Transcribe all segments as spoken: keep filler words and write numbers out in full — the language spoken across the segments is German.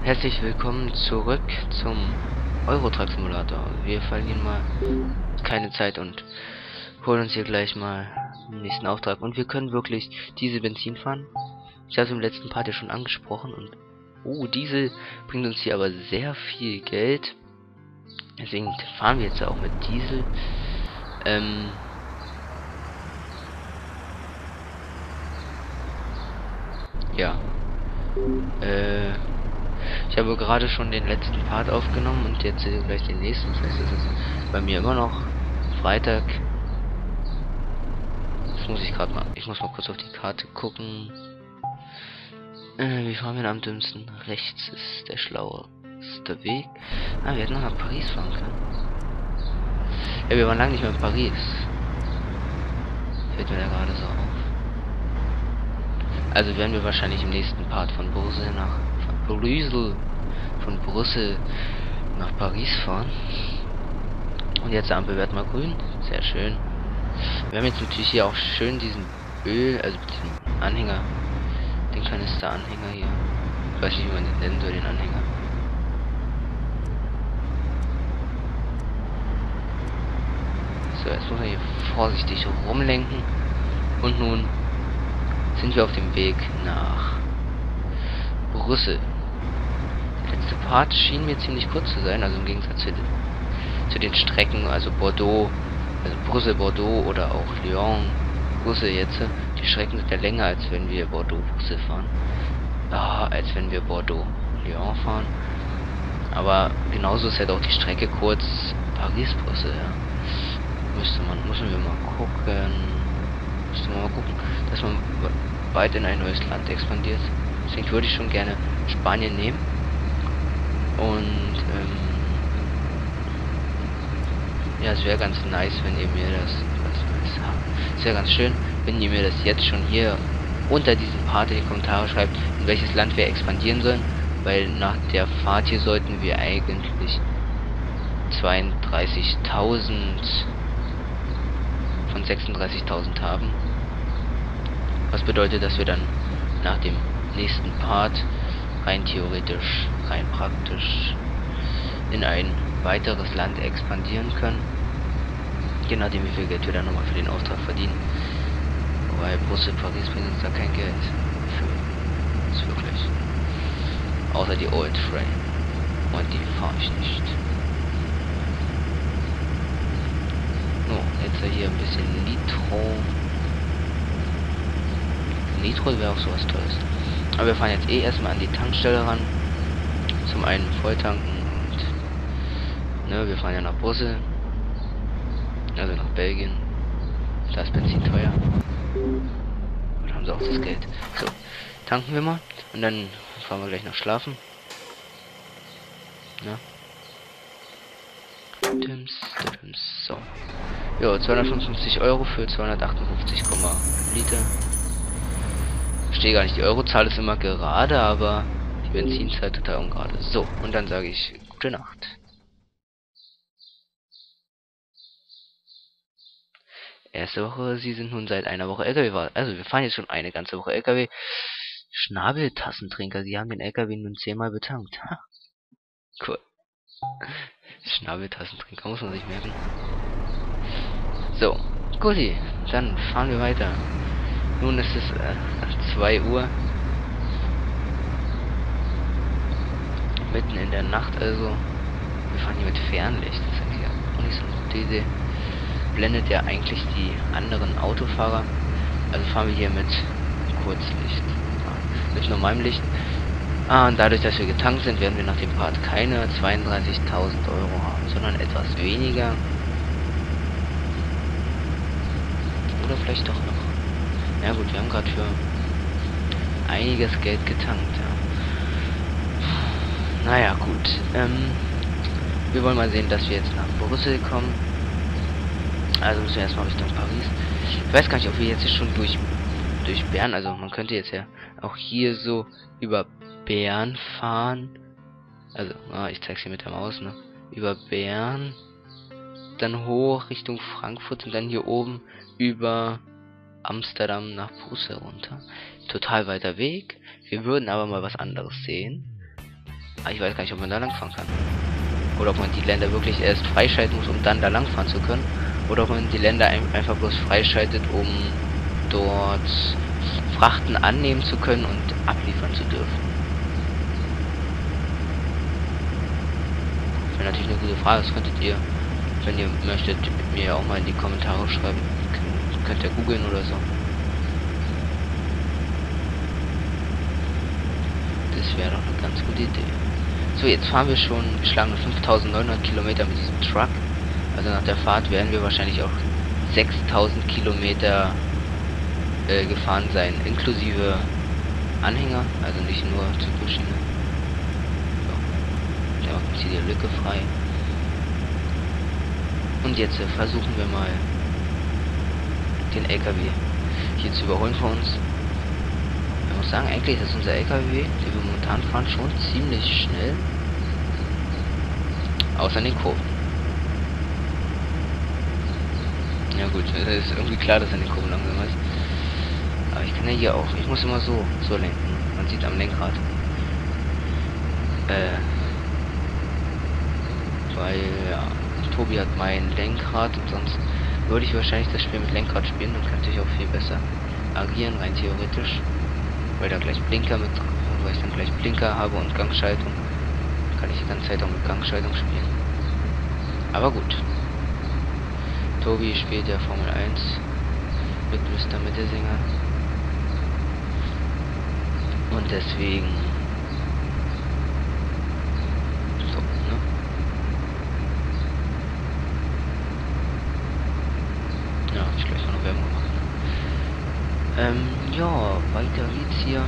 Herzlich willkommen zurück zum Euro Truck Simulator. Wir verlieren mal keine Zeit und holen uns hier gleich mal den nächsten Auftrag. Und wir können wirklich Diesel Benzin fahren. Ich habe es im letzten Part ja schon angesprochen. Und oh, Diesel bringt uns hier aber sehr viel Geld. Deswegen fahren wir jetzt auch mit Diesel. Ähm... Ja. Äh... Ich habe gerade schon den letzten Part aufgenommen und jetzt äh, gleich den nächsten. Das heißt, es ist bei mir immer noch Freitag. Das muss ich gerade mal. Ich muss mal kurz auf die Karte gucken. Äh, wie fahren wir denn am dümmsten? Rechts ist der schlaueste Weg. Ah, wir hätten noch nach Paris fahren können. Ja, wir waren lange nicht mehr in Paris. Fällt mir da gerade so auf. Also werden wir wahrscheinlich im nächsten Part von Brüssel nach von Brüssel von Brüssel nach Paris fahren. Und jetzt die Ampel wird mal grün. Sehr schön. Wir haben jetzt natürlich hier auch schön diesen Öl, also diesen Anhänger, den Kanisteranhänger hier. Ich weiß nicht, wie man den nennen soll, den Anhänger. So, jetzt muss man hier vorsichtig rumlenken. Und nun sind wir auf dem Weg nach Brüssel. Der letzte Part schien mir ziemlich kurz zu sein, also im Gegensatz zu den, zu den Strecken, also Bordeaux, also Brüssel, Bordeaux oder auch Lyon, Brüssel jetzt. Die Strecken sind ja länger, als wenn wir Bordeaux, Brüssel fahren. Ah, als wenn wir Bordeaux, Lyon fahren. Aber genauso ist halt auch die Strecke kurz Paris, Brüssel, ja. Müsste man, müssen wir mal gucken. Müsste man mal gucken, dass man weit in ein neues Land expandiert. Deswegen würde ich schon gerne Spanien nehmen. Und ähm, ja, es wäre ganz nice, wenn ihr mir das, es wäre ganz schön, wenn ihr mir das jetzt schon hier unter diesem Part in die Kommentare schreibt, in welches Land wir expandieren sollen, weil nach der Fahrt hier sollten wir eigentlich zweiunddreißigtausend von sechsunddreißigtausend haben. Was bedeutet, dass wir dann nach dem nächsten Part rein theoretisch, rein praktisch in ein weiteres Land expandieren können. Je nachdem, wie viel Geld wir dann nochmal für den Auftrag verdienen. Wobei Brüssel, Paris bringt uns da kein Geld. Für uns wirklich. Außer die Old Train. Und die fahre ich nicht. So, jetzt hier ein bisschen Nitro. Nitro wäre auch sowas Tolles. Aber wir fahren jetzt eh erstmal an die Tankstelle ran. Zum einen volltanken und ne, wir fahren ja nach Brüssel. Also nach Belgien. Da ist Benzin teuer. Und da haben sie auch das Geld. So, tanken wir mal und dann fahren wir gleich noch schlafen. Ja. So. Jo, zweihundertfünfundfünfzig Euro für zweihundertachtundfünfzig Liter. Ich verstehe gar nicht, die Eurozahl ist immer gerade, aber die Benzinzahl total ungerade. So, und dann sage ich gute Nacht. Erste Woche, Sie sind nun seit einer Woche L K W. Also wir fahren jetzt schon eine ganze Woche L K W. Schnabeltassentrinker, Sie haben den L K W nun zehnmal betankt. Ha. Cool. Schnabeltassentrinker, muss man sich merken. So, guti, dann fahren wir weiter. Nun ist es äh, zwei Uhr. Mitten in der Nacht also. Wir fahren hier mit Fernlicht. Das ist eigentlich auch nicht so eine gute Idee. Blendet ja eigentlich die anderen Autofahrer. Also fahren wir hier mit Kurzlicht. Ja, mit normalem Licht. Ah, und dadurch, dass wir getankt sind, werden wir nach dem Part keine zweiunddreißigtausend Euro haben, sondern etwas weniger. Oder vielleicht doch noch. Ja gut, wir haben gerade für einiges Geld getankt, ja. Naja, gut. Ähm, wir wollen mal sehen, dass wir jetzt nach Brüssel kommen. Also müssen wir erstmal Richtung Paris. Ich weiß gar nicht, ob wir jetzt schon durch, durch Bern, also man könnte jetzt ja auch hier so über Bern fahren. Also, ah, ich zeig's hier mit der Maus, ne? Über Bern, dann hoch Richtung Frankfurt und dann hier oben über Amsterdam nach Brüssel runter. Total weiter Weg. Wir würden aber mal was anderes sehen. Aber ich weiß gar nicht, ob man da langfahren kann. Oder ob man die Länder wirklich erst freischalten muss, um dann da langfahren zu können. Oder ob man die Länder ein einfach bloß freischaltet, um dort Frachten annehmen zu können und abliefern zu dürfen. Das wäre natürlich eine gute Frage. Das könntet ihr, wenn ihr möchtet, mir auch mal in die Kommentare schreiben. Könnt, könnt ihr googeln oder so. Das wäre doch eine ganz gute Idee. So, jetzt fahren wir schon geschlagene fünftausendneunhundert Kilometer mit diesem Truck. Also nach der Fahrt werden wir wahrscheinlich auch sechstausend Kilometer äh, gefahren sein, inklusive Anhänger, also nicht nur zur Buschschiene. So, ja, zieht die Lücke frei. Und jetzt äh, versuchen wir mal den L K W hier zu überholen von uns. Ich muss sagen, eigentlich ist unser L K W, den wir momentan fahren, schon ziemlich schnell. Außer in den Kurven. Ja gut, es ist irgendwie klar, dass er in den Kurven langsam ist. Aber ich kann ja hier auch, ich muss immer so, so lenken. Man sieht am Lenkrad. Äh, weil, ja, Tobi hat mein Lenkrad und sonst würde ich wahrscheinlich das Spiel mit Lenkrad spielen, dann könnte ich auch viel besser agieren, rein theoretisch. Weil da gleich Blinker mit, weil ich dann gleich Blinker habe und Gangschaltung, kann ich die ganze Zeit auch mit Gangschaltung spielen. Aber gut. Tobi spielt ja Formel eins mit Mister Mittelsinger. Und deswegen so, ne? Ja, ich gleich noch Werbung machen. Ähm, ja, weiter geht's hier.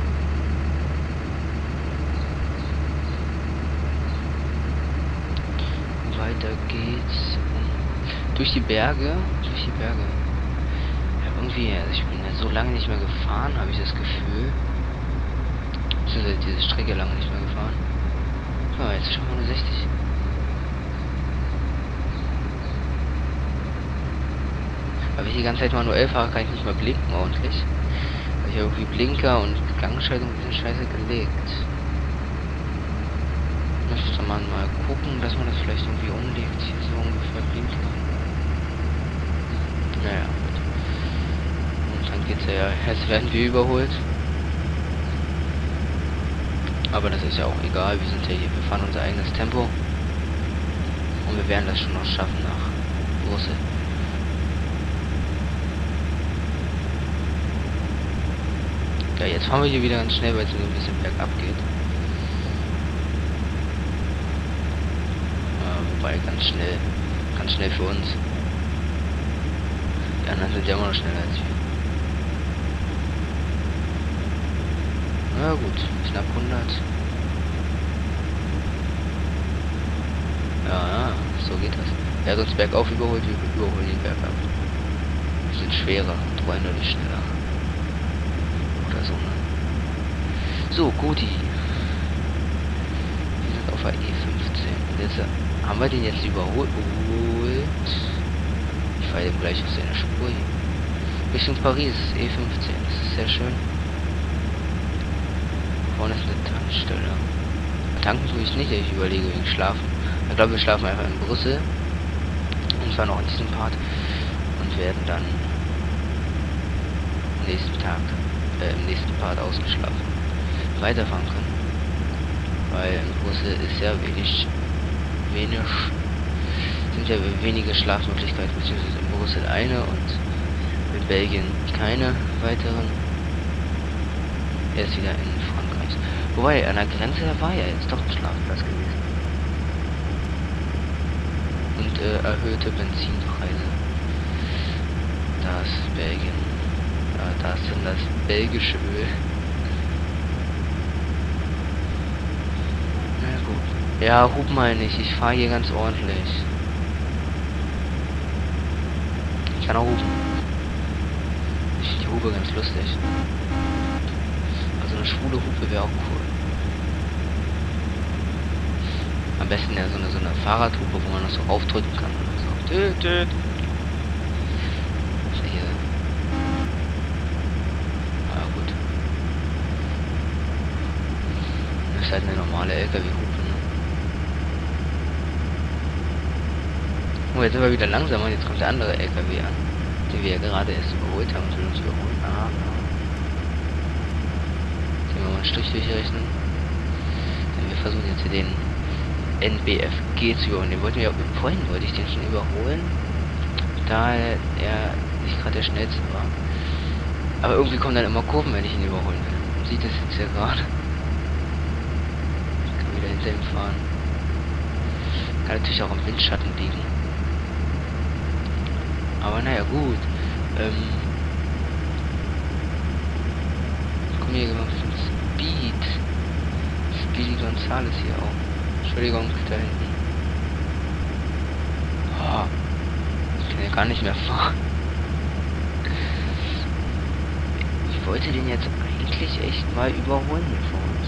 Weiter geht's. Durch die Berge. Durch die Berge. Ja, irgendwie, also ich bin ja so lange nicht mehr gefahren, habe ich das Gefühl. Beziehungsweise diese Strecke lange nicht mehr gefahren. Ja, jetzt schon mal nur sechzig. Aber ich die ganze Zeit manuell fahre, kann ich nicht mehr blinken ordentlich. Weil ich irgendwie Blinker und Gangschaltung diese Scheiße gelegt. Müsste man mal gucken, dass man das vielleicht irgendwie umlegt. Hier so ungefähr Blinker. Naja, gut. Und dann geht's ja, jetzt werden wir überholt. Aber das ist ja auch egal, wir sind ja hier, wir fahren unser eigenes Tempo. Und wir werden das schon noch schaffen nach Brüssel. Ja, jetzt fahren wir hier wieder ganz schnell, weil es so ein bisschen bergab geht. Ja, wobei ganz schnell, ganz schnell für uns. Die anderen sind ja immer noch schneller als wir. Na ja, gut, knapp hundert. Ja, so geht das. Er hat uns bergauf überholt, wir überholen ihn bergab. Wir sind schwerer und wollen nur nicht schneller. Oder so, ne? So, Guti. Wir sind auf der E fünfzehn. Und jetzt, äh, haben wir den jetzt überholt? Ich fahre eben gleich auf seine Spur hier. Richtung Paris, E fünfzehn. Das ist sehr schön. Vorne ist eine Tankstelle. Tanken tue ich nicht, ich überlege wegen Schlafen. Ich glaube, wir schlafen einfach in Brüssel. Und zwar noch in diesem Part. Und werden dann am nächsten Tag, äh, im nächsten Part ausgeschlafen weiterfahren können. Weil in Brüssel ist ja wenig, wenig, sind ja wenige Schlafmöglichkeiten, beziehungsweise in Brüssel eine und in Belgien keine weiteren. Er ist wieder in Frankreich. Wobei, an der Grenze, da war ja jetzt doch ein Schlafplatz gewesen. Und äh, erhöhte Benzinpreise. Da ist Belgien. Ja, da ist dann das belgische Öl. Na gut. Ja, hub mal nicht. Ich fahre hier ganz ordentlich. Ich kann auch hupen. Ich finde die Hupe ganz lustig. Also eine schwule Hupe wäre auch cool. Am besten ja so eine, so eine Fahrradhupe, wo man das so aufdrücken kann. So. Tüt, tüt. Hier. Ah, gut. Das halt eine normale L K W-Hupe, ne? Oh, jetzt sind wir wieder langsamer und jetzt kommt der andere L K W an, den wir ja gerade erst überholt haben und will uns überholen. Ah, ah. Sehen wir mal einen Strich durchrechnen. Denn wir versuchen jetzt hier den N B F G zu überholen. Den wollten wir ja, vorhin wollte ich den schon überholen, da er nicht gerade der schnellste war. Aber irgendwie kommen dann immer Kurven, wenn ich ihn überholen will. Man sieht das jetzt ja gerade. Ich kann wieder hinter ihm fahren. Kann natürlich auch im Windschatten liegen. Aber naja, gut. Ähm. Komm hier gemacht von Speed. Speedy Gonzales hier auch. Entschuldigung, da hinten. Oh, ich kann ja gar nicht mehr fahren. Ich wollte den jetzt eigentlich echt mal überholen hier vor uns.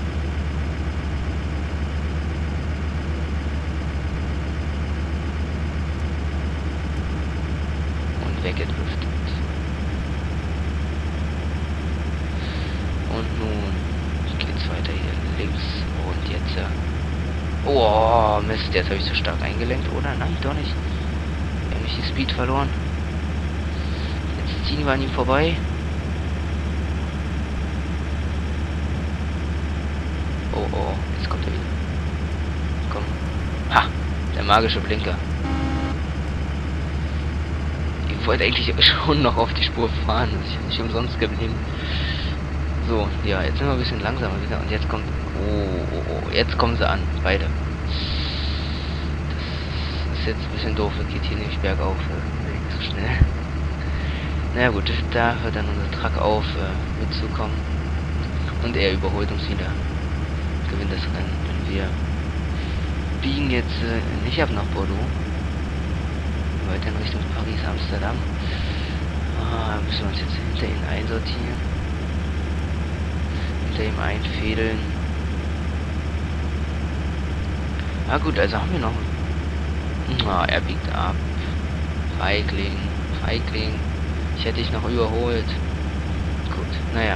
Und weggedriftet. Und nun geht's weiter hier links. Und jetzt... Äh oh, Mist, jetzt habe ich so stark eingelenkt, oder? Nein, doch nicht. Wir haben nicht die Speed verloren. Jetzt ziehen wir an ihm vorbei. Oh, oh, oh, jetzt kommt er wieder. Komm. Ha! Der magische Blinker. Ich wollte eigentlich schon noch auf die Spur fahren. Das ist nicht umsonst geblieben. So, ja, jetzt sind wir ein bisschen langsamer wieder. Und jetzt kommt... Oh, oh, oh, jetzt kommen sie an. Beide. Das ist jetzt ein bisschen doof. Das geht hier nämlich bergauf. Äh, nicht so schnell. Naja gut, da hört dann unser Truck auf, äh, mitzukommen. Und er überholt uns wieder. Gewinnt das Rennen, wenn wir biegen jetzt äh, nicht ab nach Bordeaux, weiter in Richtung Paris, Amsterdam. Ah, müssen wir uns jetzt hinter ihn einsortieren, hinter ihm einfädeln. Ah gut, also haben wir noch... Ah, er biegt ab. Feigling, Feigling. Ich hätte dich noch überholt. Gut, naja.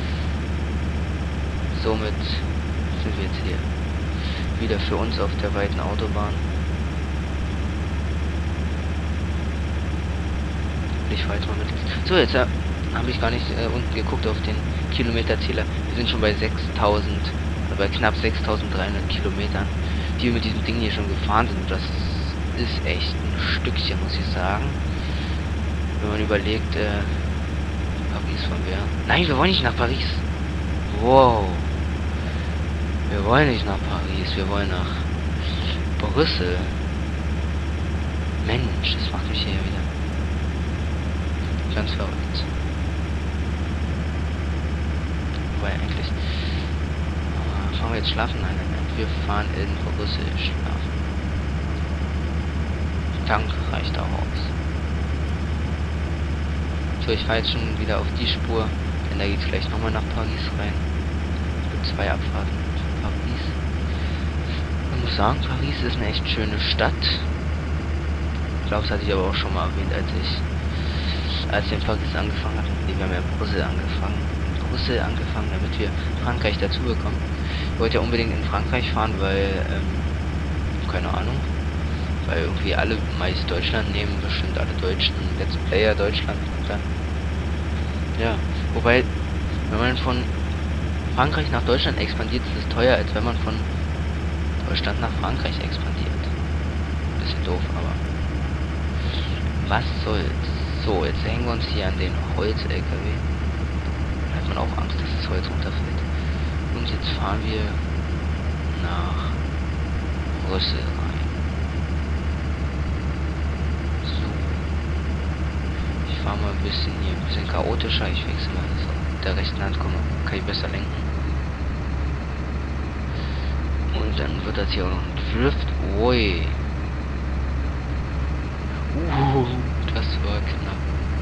Somit sind wir jetzt hier wieder für uns auf der weiten Autobahn. Ich fahre jetzt mal mit. So, jetzt äh, habe ich gar nicht äh, unten geguckt auf den Kilometerzähler. Wir sind schon bei sechstausend, äh, bei knapp sechstausenddreihundert Kilometern, die wir mit diesem Ding hier schon gefahren sind. Das ist echt ein Stückchen, muss ich sagen. Wenn man überlegt, äh, Paris von wer? Nein, wir wollen nicht nach Paris. Wow. Wir wollen nicht nach Paris, wir wollen nach Brüssel. Mensch, das macht mich hier wieder ganz verrückt. Wobei eigentlich... Äh, fahren wir jetzt schlafen? Nein, nein, nein. Wir fahren in Brüssel schlafen. Tank reicht auch aus. So, ich fahre jetzt schon wieder auf die Spur, denn da geht es gleich nochmal nach Paris rein. Es gibt zwei Abfahrten. Paris. Man muss sagen, Paris ist eine echt schöne Stadt. Ich glaube, das hatte ich aber auch schon mal erwähnt, als ich als wir in Paris angefangen hatten. Nee, wir haben ja in Brüssel angefangen. In Brüssel angefangen, damit wir Frankreich dazu bekommen. Ich wollte ja unbedingt in Frankreich fahren, weil, ähm, keine Ahnung, weil irgendwie alle meist Deutschland nehmen, bestimmt alle Deutschen, Let's Player Deutschland und dann, ja, wobei, wenn man von Frankreich nach Deutschland expandiert, ist es teuer, als wenn man von Deutschland nach Frankreich expandiert. Bisschen doof, aber was soll's. So, jetzt hängen wir uns hier an den Holz-L K W. Da hat man auch Angst, dass das Holz runterfällt. Und jetzt fahren wir nach Brüssel rein. So. Ich fahre mal ein bisschen hier, ein bisschen chaotischer. Ich wechsle mal das auf der rechten Hand, komme, kann ich besser lenken. Und dann wird das hier auch noch ein Drift. Ui. Uh, das war knapp.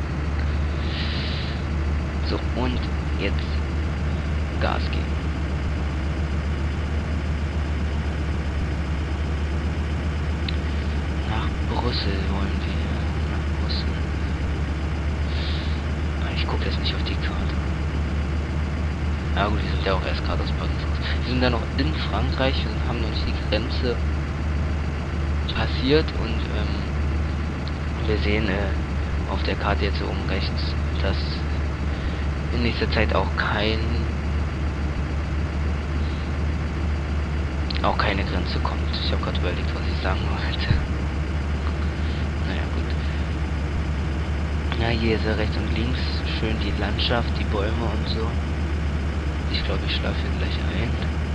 So, und jetzt Gas geben. Nach Brüssel wollen wir. Nach Brüssel. Ich gucke jetzt nicht auf die Karte. Ja gut, wir sind ja auch erst gerade aus Paris raus. Wir sind ja noch in Frankreich und haben noch nicht die Grenze passiert und ähm, wir sehen äh, auf der Karte jetzt oben rechts, dass in nächster Zeit auch kein auch keine Grenze kommt. Ich habe gerade überlegt, was ich sagen wollte. Naja, gut. Ja, hier ist ja rechts und links schön die Landschaft, die Bäume und so. Ich glaube, ich schlafe hier gleich ein.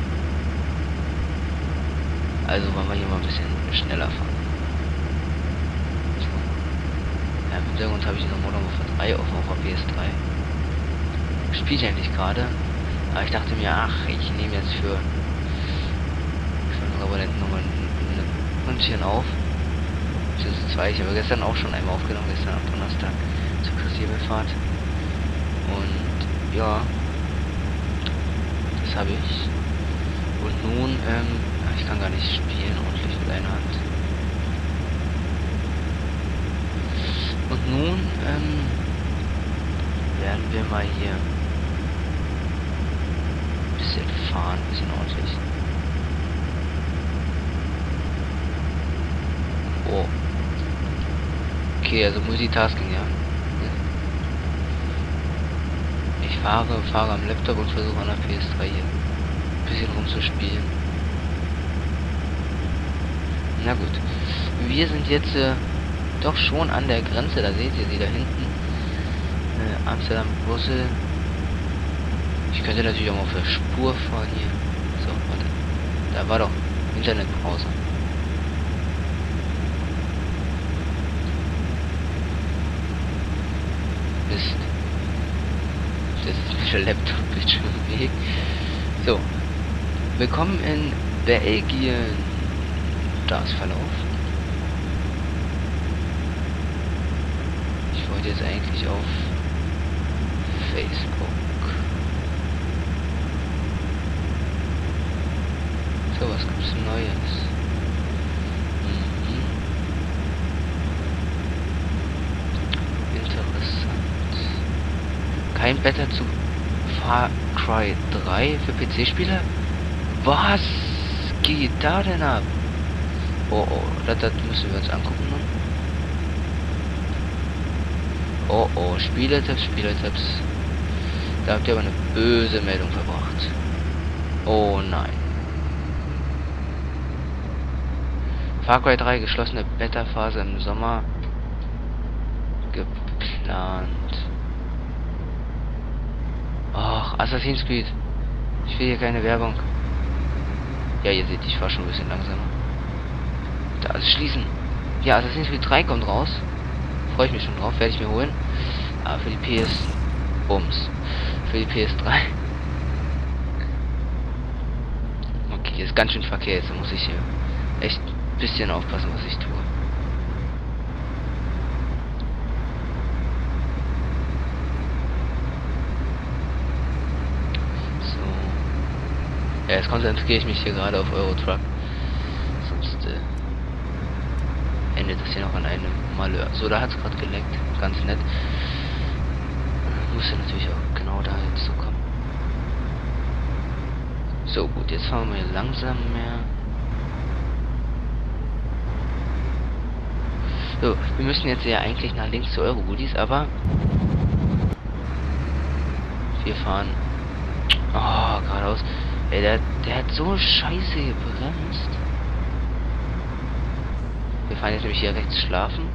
Also wollen wir hier mal ein bisschen schneller fahren. So. Ja, im Hintergrund habe ich noch Modern Warfare drei auf auf der P S drei. Spiele ich eigentlich gerade. Aber ich dachte mir, ach, ich nehme jetzt für Abonnenten nochmal ein Ründchen auf. Das ist zwei. Ich habe gestern auch schon einmal aufgenommen, gestern am Donnerstag zur Christi-Himmelfahrt. Und ja, das habe ich. Und nun, ähm, ich kann gar nicht spielen ordentlich mit einer Hand. Und nun, ähm, werden wir mal hier ein bisschen fahren, ein bisschen ordentlich. Oh. Okay, also Multitasking, ja. Ich fahre, fahre am Laptop und versuche an der P S drei hier ein bisschen rumzuspielen. Na gut. Wir sind jetzt äh, doch schon an der Grenze, da seht ihr sie da hinten. Äh, Amsterdam, Brüssel. Ich könnte natürlich auch mal auf der Spur fahren hier. So, warte. Da war doch Internetpause. Mist. Das ist der Laptop-Bildschirm im Weg. So. Willkommen in Belgien. Da ist Verlauf. Ich wollte jetzt eigentlich auf Facebook. So, was gibt's Neues? Mhm. Interessant. Kein Beta zu Far Cry drei für P C-Spieler? Was geht da denn ab? Oh oh, das, das müssen wir uns angucken. Ne? Oh oh, Spieletipps, Spieletipps. Da habt ihr aber eine böse Meldung verbracht. Oh nein. Far Cry drei geschlossene Beta-Phase im Sommer geplant. Ach, Assassin's Creed. Ich will hier keine Werbung. Ja, ihr seht, ich fahre schon ein bisschen langsamer. Da ist schließen. Ja, Assassin's Creed drei kommt raus. Freue ich mich schon drauf, werde ich mir holen. Aber für die P S... Bums. Für die P S drei. Okay, hier ist ganz schön Verkehr jetzt. Da muss ich hier echt ein bisschen aufpassen, was ich tue. So. Ja, jetzt konzentriere ich mich hier gerade auf Eurotruck. Sonst äh, endet das hier noch an einem Malheur. So, da hat es gerade geleckt. Ganz nett. Musste natürlich auch genau da jetzt so kommen. So, gut, jetzt fahren wir langsam mehr. So, wir müssen jetzt ja eigentlich nach links zu Euro-Goodies, aber wir fahren oh, geradeaus. Ey, der, der hat so scheiße gebremst. Wir fahren jetzt nämlich hier rechts schlafen.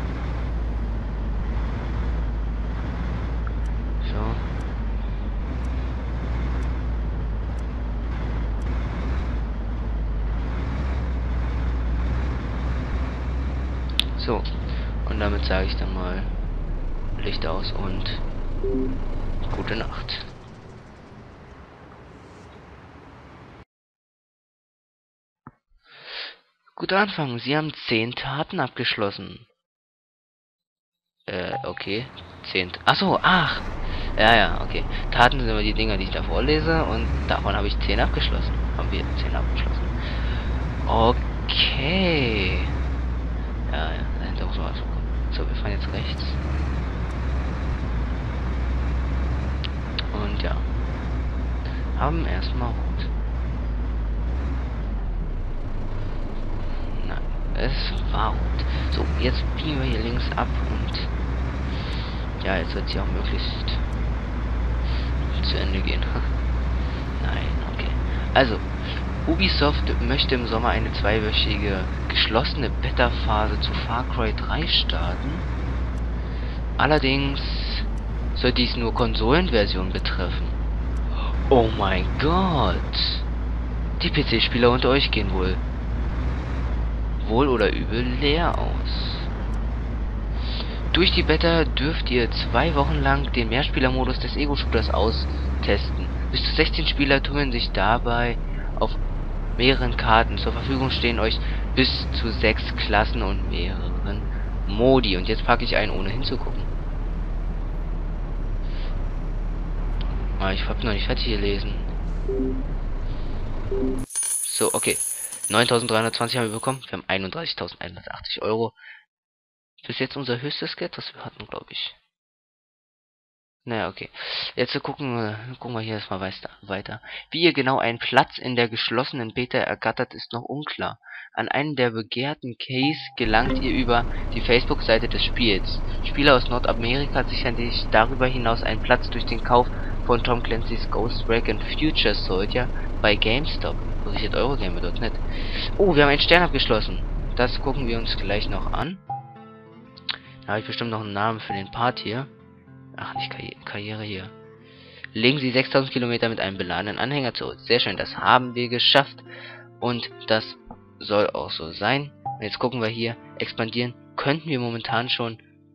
So, und damit sage ich dann mal Licht aus und gute Nacht. Guter Anfang, Sie haben zehn Taten abgeschlossen. Äh, okay. Zehn. Achso, ach! Ja, ja, okay. Taten sind immer die Dinger, die ich da vorlese und davon habe ich zehn abgeschlossen. Haben wir zehn abgeschlossen. Okay. Ja, ja, dahinter muss man also kommen. So, wir fahren jetzt rechts. Und ja. haben erstmal rot. Nein, es war rot. So, jetzt biegen wir hier links ab und ja, jetzt wird sie auch möglichst zu Ende gehen. Nein, okay. Also, Ubisoft möchte im Sommer eine zweiwöchige geschlossene Beta-Phase zu Far Cry drei starten. Allerdings soll dies nur Konsolenversion betreffen. Oh mein Gott! Die P C-Spieler unter euch gehen wohl wohl oder übel leer aus. Durch die Beta dürft ihr zwei Wochen lang den Mehrspielermodus des Ego-Shooters austesten. Bis zu sechzehn Spieler tummeln sich dabei auf mehreren Karten. Zur Verfügung stehen euch bis zu sechs Klassen und mehreren Modi. Und jetzt packe ich ein, ohne hinzugucken. Ah, ich habe noch nicht fertig gelesen. So, okay. neuntausenddreihundertzwanzig haben wir bekommen. Wir haben einunddreißigtausendeinhundertachtzig Euro. Bis jetzt unser höchstes Geld, was wir hatten, glaube ich. Naja, okay. Jetzt gucken wir, gucken wir hier erstmal weiter. Wie ihr genau einen Platz in der geschlossenen Beta ergattert, ist noch unklar. An einen der begehrten Case gelangt ihr über die Facebook-Seite des Spiels. Spieler aus Nordamerika sichern sich darüber hinaus einen Platz durch den Kauf von Tom Clancy's Ghost Recon Future Soldier bei GameStop. Versichert Eurogamer Punkt net. Oh, wir haben einen Stern abgeschlossen. Das gucken wir uns gleich noch an. Da habe ich bestimmt noch einen Namen für den Part hier. Ach, nicht Karri Karriere hier. Legen Sie sechstausend Kilometer mit einem beladenen Anhänger zurück. Sehr schön, das haben wir geschafft. Und das soll auch so sein. Und jetzt gucken wir hier. Expandieren könnten wir momentan schon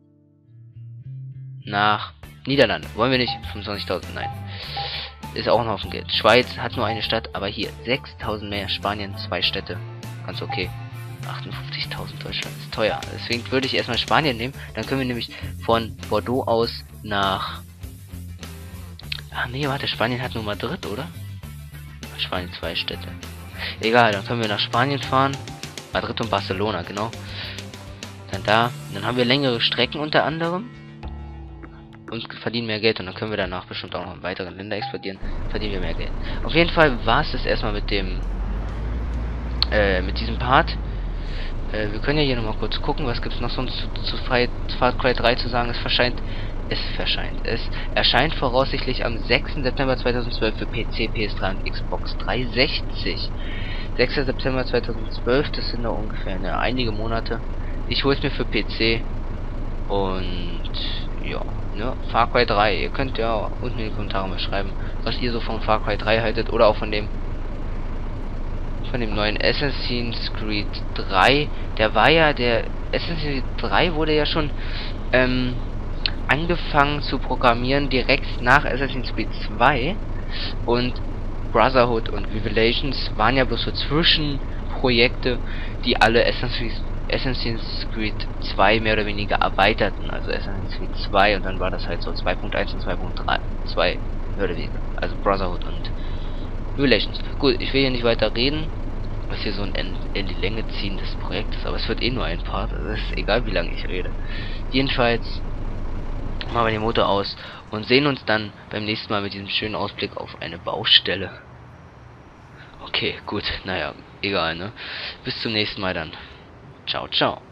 nach Niederlande. Wollen wir nicht? fünfundzwanzigtausend, nein. Ist auch noch auf dem Geld. Schweiz hat nur eine Stadt, aber hier sechstausend mehr. Spanien, zwei Städte. Ganz okay. achtundfünfzigtausend Deutschland ist teuer. Deswegen würde ich erstmal Spanien nehmen. Dann können wir nämlich von Bordeaux aus nach... Ach nee, warte, Spanien hat nur Madrid, oder? Spanien zwei Städte. Egal, dann können wir nach Spanien fahren. Madrid und Barcelona, genau. Dann da. Dann haben wir längere Strecken unter anderem. Und verdienen mehr Geld. Und dann können wir danach bestimmt auch noch in weiteren Länder exportieren. Verdienen wir mehr Geld. Auf jeden Fall war es das erstmal mit dem... Äh, mit diesem Part. Äh, wir können ja hier nochmal kurz gucken, was gibt es noch sonst zu, zu Far Cry drei zu sagen. Es verschscheint, es verschscheint, es erscheint voraussichtlich am sechsten September zweitausendzwölf für P C, P S drei und Xbox dreihundertsechzig. sechster September zweitausendzwölf, das sind noch ungefähr ne, einige Monate. Ich hole es mir für P C und ja, ne, Far Cry drei. Ihr könnt ja unten in die Kommentare mal schreiben, was ihr so von Far Cry drei haltet oder auch von dem von dem neuen Assassin's Creed drei. Der war ja, der Assassin's Creed drei wurde ja schon ähm, angefangen zu programmieren direkt nach Assassin's Creed zwei und Brotherhood und Revelations waren ja bloß so Zwischenprojekte, die alle Assassin's, Assassin's Creed zwei mehr oder weniger erweiterten. Also Assassin's Creed zwei und dann war das halt so zwei Punkt eins und zwei Punkt drei, zwei mehr oder weniger. Also Brotherhood und Revelations. Gut, ich will hier nicht weiter reden, was hier so ein in, in die Länge ziehen des Projektes, aber es wird eh nur ein Part, also es ist egal wie lange ich rede. Jedenfalls machen wir den Motor aus und sehen uns dann beim nächsten Mal mit diesem schönen Ausblick auf eine Baustelle. Okay, gut, naja, egal, ne? Bis zum nächsten Mal dann. Ciao, ciao.